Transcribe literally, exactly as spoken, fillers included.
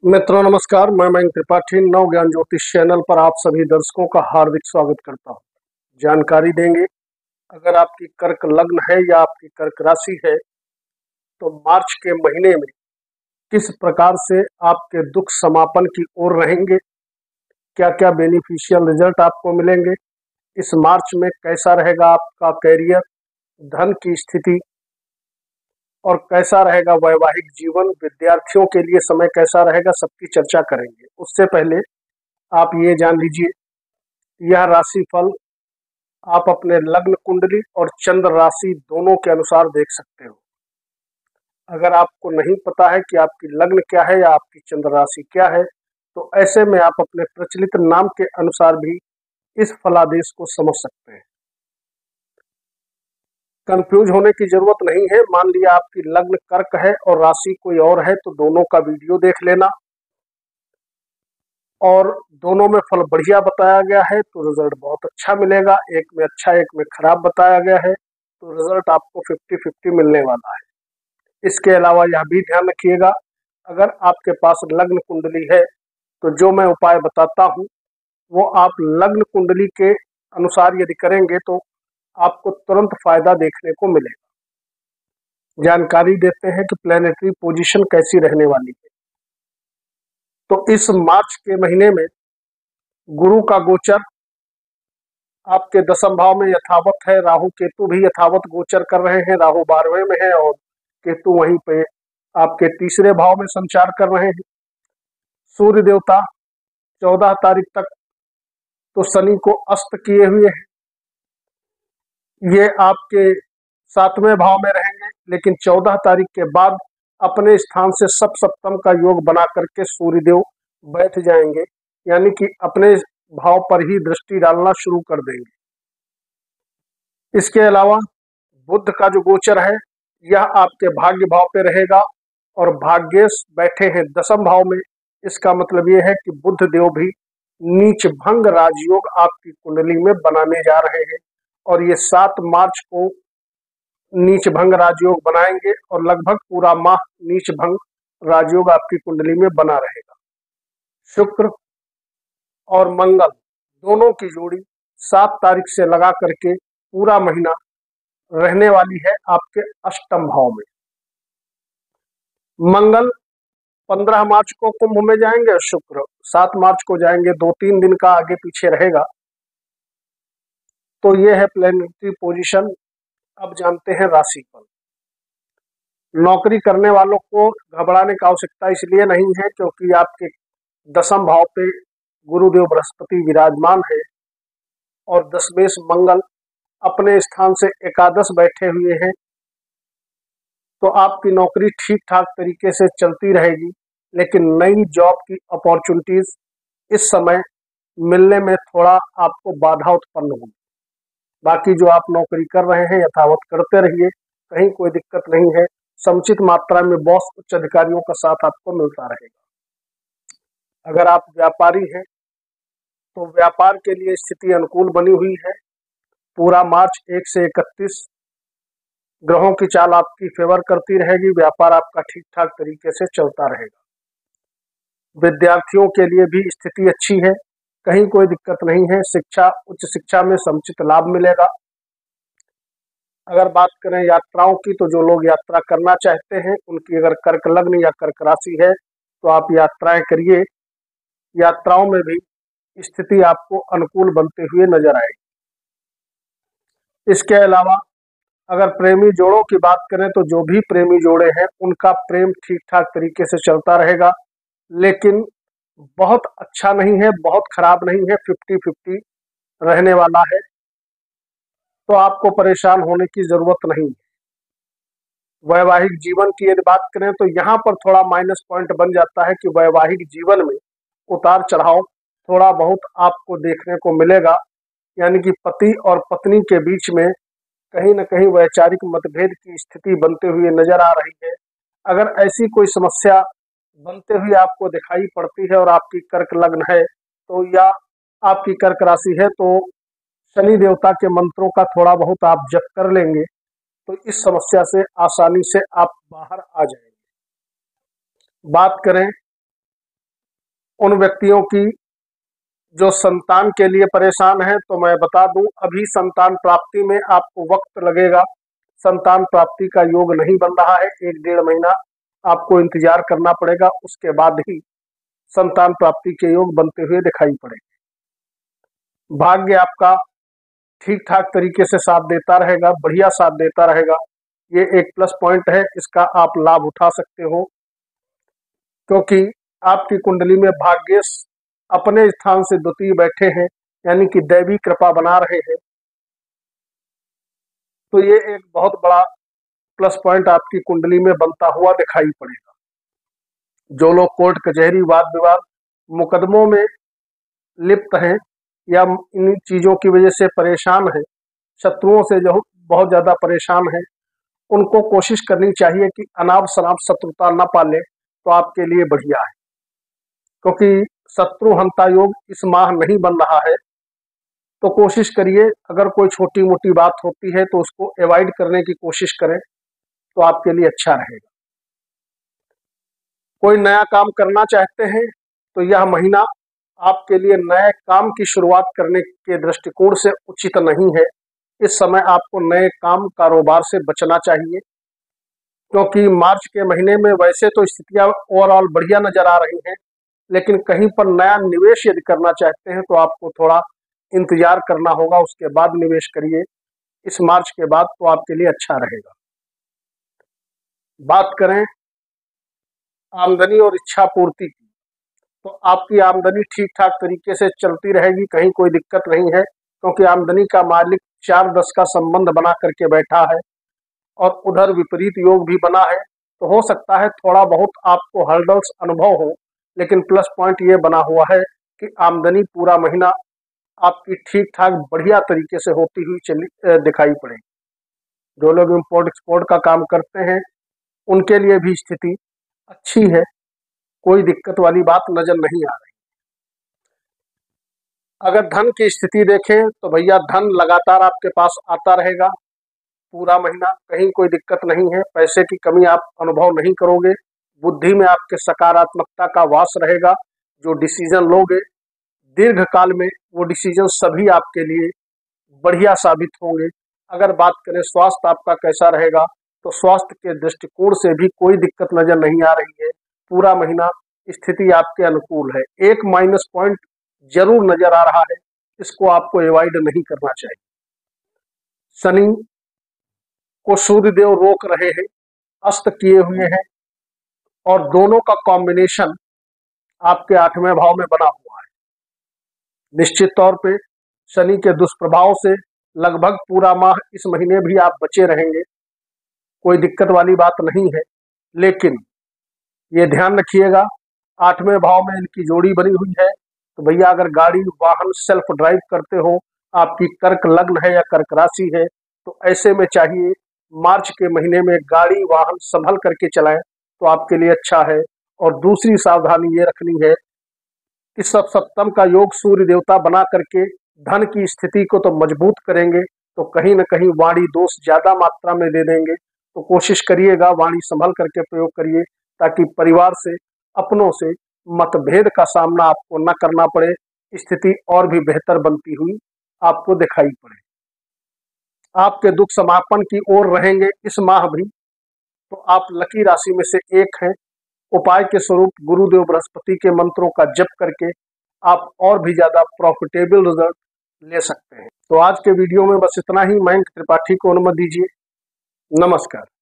मित्रों नमस्कार, मैं मयंक त्रिपाठी नव ज्ञान ज्योतिष चैनल पर आप सभी दर्शकों का हार्दिक स्वागत करता हूं। जानकारी देंगे, अगर आपकी कर्क लग्न है या आपकी कर्क राशि है तो मार्च के महीने में किस प्रकार से आपके दुख समापन की ओर रहेंगे, क्या क्या बेनिफिशियल रिजल्ट आपको मिलेंगे, इस मार्च में कैसा रहेगा आपका कैरियर, धन की स्थिति और कैसा रहेगा वैवाहिक जीवन, विद्यार्थियों के लिए समय कैसा रहेगा, सबकी चर्चा करेंगे। उससे पहले आप ये जान लीजिए, यह राशिफल आप अपने लग्न कुंडली और चंद्र राशि दोनों के अनुसार देख सकते हो। अगर आपको नहीं पता है कि आपकी लग्न क्या है या आपकी चंद्र राशि क्या है, तो ऐसे में आप अपने प्रचलित नाम के अनुसार भी इस फलादेश को समझ सकते हैं। कंफ्यूज होने की जरूरत नहीं है। मान लिया आपकी लग्न कर्क है और राशि कोई और है, तो दोनों का वीडियो देख लेना, और दोनों में फल बढ़िया बताया गया है तो रिजल्ट बहुत अच्छा मिलेगा। एक में अच्छा, एक में खराब बताया गया है तो रिजल्ट आपको फिफ्टी फिफ्टी मिलने वाला है। इसके अलावा यह भी ध्यान रखिएगा, अगर आपके पास लग्न कुंडली है तो जो मैं उपाय बताता हूँ वो आप लग्न कुंडली के अनुसार यदि करेंगे तो आपको तुरंत फायदा देखने को मिलेगा। जानकारी देते हैं कि प्लैनेटरी पोजीशन कैसी रहने वाली है। तो इस मार्च के महीने में गुरु का गोचर आपके दसम भाव में यथावत है। राहु केतु भी यथावत गोचर कर रहे हैं। राहु बारहवें में है और केतु वहीं पे आपके तीसरे भाव में संचार कर रहे हैं। सूर्य देवता चौदह तारीख तक तो शनि को अस्त किए हुए हैं, ये आपके सातवें भाव में रहेंगे, लेकिन चौदह तारीख के बाद अपने स्थान से सब सप्तम का योग बना करके सूर्यदेव बैठ जाएंगे, यानी कि अपने भाव पर ही दृष्टि डालना शुरू कर देंगे। इसके अलावा बुध का जो गोचर है यह आपके भाग्य भाव पे रहेगा और भाग्येश बैठे हैं दसम भाव में। इसका मतलब यह है कि बुध देव भी नीच भंग राजयोग आपकी कुंडली में बनाने जा रहे हैं और ये सात मार्च को नीच भंग राजयोग बनाएंगे और लगभग पूरा माह नीच भंग राजयोग आपकी कुंडली में बना रहेगा। शुक्र और मंगल दोनों की जोड़ी सात तारीख से लगा करके पूरा महीना रहने वाली है आपके अष्टम भाव में। मंगल पंद्रह मार्च को कुंभ में जाएंगे और शुक्र सात मार्च को जाएंगे, दो तीन दिन का आगे पीछे रहेगा। तो ये है प्लैनेटरी पोजीशन। अब जानते हैं राशिफल। नौकरी करने वालों को घबराने की आवश्यकता इसलिए नहीं है क्योंकि आपके दसम भाव पे गुरुदेव बृहस्पति विराजमान है और दशमेश मंगल अपने स्थान से एकादश बैठे हुए हैं, तो आपकी नौकरी ठीक ठाक तरीके से चलती रहेगी। लेकिन नई जॉब की अपॉर्चुनिटीज इस समय मिलने में थोड़ा आपको बाधा उत्पन्न होगी। बाकी जो आप नौकरी कर रहे हैं यथावत करते रहिए, कहीं कोई दिक्कत नहीं है। समुचित मात्रा में बॉस उच्च अधिकारियों का साथ आपको मिलता रहेगा। अगर आप व्यापारी हैं तो व्यापार के लिए स्थिति अनुकूल बनी हुई है। पूरा मार्च एक से इकतीस ग्रहों की चाल आपकी फेवर करती रहेगी। व्यापार आपका ठीक ठाक तरीके से चलता रहेगा। विद्यार्थियों के लिए भी स्थिति अच्छी है, कहीं कोई दिक्कत नहीं है। शिक्षा, उच्च शिक्षा में समुचित लाभ मिलेगा। अगर बात करें यात्राओं की, तो जो लोग यात्रा करना चाहते हैं उनकी अगर कर्क लग्न या कर्क राशि है तो आप यात्राएं करिए। यात्राओं में भी स्थिति आपको अनुकूल बनते हुए नजर आएगी। इसके अलावा अगर प्रेमी जोड़ों की बात करें तो जो भी प्रेमी जोड़े हैं उनका प्रेम ठीक ठाक तरीके से चलता रहेगा, लेकिन बहुत अच्छा नहीं है, बहुत खराब नहीं है, फिफ्टी फिफ्टी रहने वाला है। तो आपको परेशान होने की जरूरत नहीं है। वैवाहिक जीवन की यदि बात करें तो यहाँ पर थोड़ा माइनस पॉइंट बन जाता है कि वैवाहिक जीवन में उतार चढ़ाव थोड़ा बहुत आपको देखने को मिलेगा, यानी कि पति और पत्नी के बीच में कहीं न कहीं वैचारिक मतभेद की स्थिति बनते हुए नजर आ रही है। अगर ऐसी कोई समस्या बनते हुए आपको दिखाई पड़ती है और आपकी कर्क लग्न है तो या आपकी कर्क राशि है तो शनि देवता के मंत्रों का थोड़ा बहुत आप जप कर लेंगे तो इस समस्या से आसानी से आप बाहर आ जाएंगे। बात करें उन व्यक्तियों की जो संतान के लिए परेशान है, तो मैं बता दूं अभी संतान प्राप्ति में आपको वक्त लगेगा। संतान प्राप्ति का योग नहीं बन रहा है, एक डेढ़ महीना आपको इंतजार करना पड़ेगा, उसके बाद ही संतान प्राप्ति के योग बनते हुए दिखाई पड़ेंगे। भाग्य आपका ठीक ठाक तरीके से साथ देता रहेगा, बढ़िया साथ देता रहेगा। ये एक प्लस पॉइंट है, इसका आप लाभ उठा सकते हो, क्योंकि आपकी कुंडली में भाग्येश अपने स्थान से द्वितीय बैठे हैं, यानी कि दैवी कृपा बना रहे हैं। तो ये एक बहुत बड़ा प्लस पॉइंट आपकी कुंडली में बनता हुआ दिखाई पड़ेगा। जो लोग कोर्ट कचहरी वाद विवाद मुकदमों में लिप्त हैं या इन चीजों की वजह से परेशान हैं, शत्रुओं से जो बहुत ज्यादा परेशान हैं, उनको कोशिश करनी चाहिए कि अनाप शनाप शत्रुता न पाले, तो आपके लिए बढ़िया है। क्योंकि शत्रु हंता योग इस माह नहीं बन रहा है, तो कोशिश करिए अगर कोई छोटी मोटी बात होती है तो उसको अवॉइड करने की कोशिश करें, तो आपके लिए अच्छा रहेगा। कोई नया काम करना चाहते हैं तो यह महीना आपके लिए नए काम की शुरुआत करने के दृष्टिकोण से उचित नहीं है। इस समय आपको नए काम कारोबार से बचना चाहिए, क्योंकि मार्च के महीने में वैसे तो स्थितियां ओवरऑल बढ़िया नजर आ रही हैं, लेकिन कहीं पर नया निवेश यदि करना चाहते हैं तो आपको थोड़ा इंतजार करना होगा, उसके बाद निवेश करिए। इस मार्च के बाद तो आपके लिए अच्छा रहेगा। बात करें आमदनी और इच्छा पूर्ति की, तो आपकी आमदनी ठीक ठाक तरीके से चलती रहेगी, कहीं कोई दिक्कत नहीं है, क्योंकि आमदनी का मालिक चार दस का संबंध बना करके बैठा है और उधर विपरीत योग भी बना है। तो हो सकता है थोड़ा बहुत आपको हर्डल्स अनुभव हो, लेकिन प्लस पॉइंट ये बना हुआ है कि आमदनी पूरा महीना आपकी ठीक ठाक बढ़िया तरीके से होती हुई चली दिखाई पड़ेगी। जो लोग इम्पोर्ट एक्सपोर्ट का काम करते हैं उनके लिए भी स्थिति अच्छी है, कोई दिक्कत वाली बात नजर नहीं आ रही। अगर धन की स्थिति देखें तो भैया धन लगातार आपके पास आता रहेगा पूरा महीना, कहीं कोई दिक्कत नहीं है, पैसे की कमी आप अनुभव नहीं करोगे। बुद्धि में आपके सकारात्मकता का वास रहेगा। जो डिसीजन लोगे दीर्घ काल में वो डिसीजन सभी आपके लिए बढ़िया साबित होंगे। अगर बात करें स्वास्थ्य आपका कैसा रहेगा, तो स्वास्थ्य के दृष्टिकोण से भी कोई दिक्कत नजर नहीं आ रही है। पूरा महीना स्थिति आपके अनुकूल है। एक माइनस पॉइंट जरूर नजर आ रहा है, इसको आपको अवॉइड नहीं करना चाहिए। शनि को सूर्य देव रोक रहे हैं, अस्त किए हुए हैं, और दोनों का कॉम्बिनेशन आपके आठवें भाव में बना हुआ है। निश्चित तौर पे शनि के दुष्प्रभाव से लगभग पूरा माह इस महीने भी आप बचे रहेंगे, कोई दिक्कत वाली बात नहीं है। लेकिन ये ध्यान रखिएगा, आठवें भाव में इनकी जोड़ी बनी हुई है, तो भैया अगर गाड़ी वाहन सेल्फ ड्राइव करते हो, आपकी कर्क लग्न है या कर्क राशि है, तो ऐसे में चाहिए मार्च के महीने में गाड़ी वाहन संभल करके चलाएं, तो आपके लिए अच्छा है। और दूसरी सावधानी ये रखनी है कि सब सप्तम का योग सूर्य देवता बना करके धन की स्थिति को तो मजबूत करेंगे, तो कहीं ना कहीं वाणी दोष ज्यादा मात्रा में दे देंगे। तो कोशिश करिएगा वाणी संभल करके प्रयोग करिए, ताकि परिवार से अपनों से मतभेद का सामना आपको न करना पड़े, स्थिति और भी बेहतर बनती हुई आपको दिखाई पड़े। आपके दुख समापन की ओर रहेंगे इस माह भी, तो आप लकी राशि में से एक हैं। उपाय के स्वरूप गुरुदेव बृहस्पति के मंत्रों का जप करके आप और भी ज्यादा प्रॉफिटेबल रिजल्ट ले सकते हैं। तो आज के वीडियो में बस इतना ही। मयंक त्रिपाठी को अनुमति दीजिए। नमस्कार।